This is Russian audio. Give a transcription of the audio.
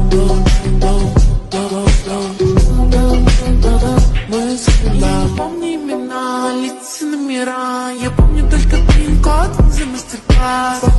Помни имена, лица, номера. Я помню только пин-код за мастер-класс.